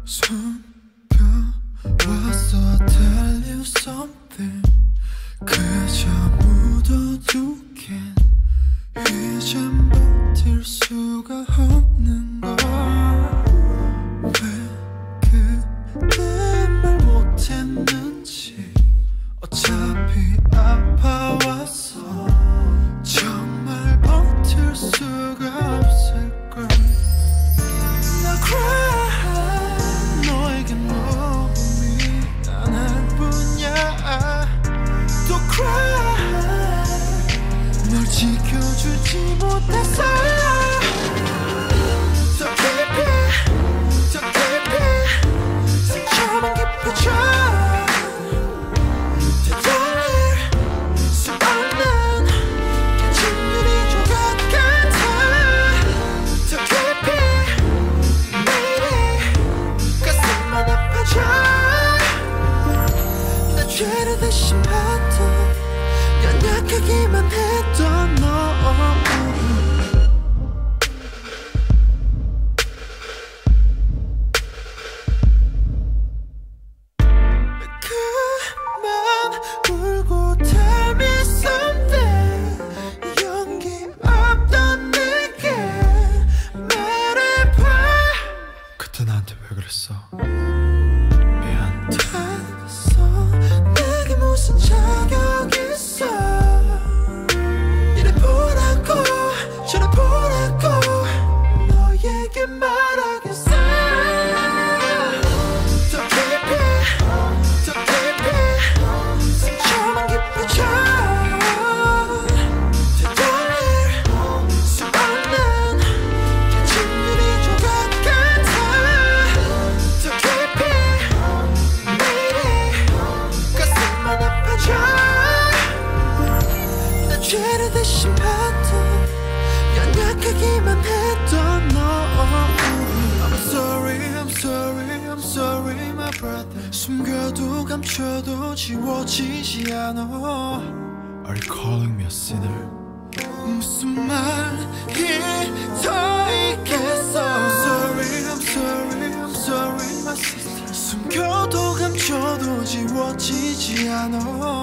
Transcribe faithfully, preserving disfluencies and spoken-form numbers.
숨겨왔어 tell you something 그저 묻어두긴 이젠 버틸 수가 없는 걸 왜 그때 말 못했는지 어차피 아파왔어 정말 버틸 수가 없을걸 나 cry 너에게 너무 미안할 뿐이야 또 cry 널 지켜주지 못해서 더 깊이 더 깊이 상처만 깊어져 되돌릴 수 없는 진율이 좀 같아 더 깊이 매일이 가슴만 아파져 나 죄를 대신 받던 연약하기만 했던 너 그만 울고 tell me something 용기 없던 내게 말해봐 그때 나한테 왜 그랬어 미안 됐어 내게 무슨 자격 있어 이래 보라고 저래 보라고 너에게 말하겠어 더 깊이 더 깊이 상처만 깊어져 되돌릴 수 없는 진율이 조각 같아 더 깊이 매일이 가슴만 아파져 나 죄를 대신 받던 연약하기만 했던 너 I'm sorry I'm sorry I'm sorry my brother 숨겨도 감춰도 지워지지 않아 Are you calling me a sinner? 무슨 말이 더 있겠어 I'm sorry I'm sorry I'm sorry my sister 숨겨도 감춰도 지워지지 않아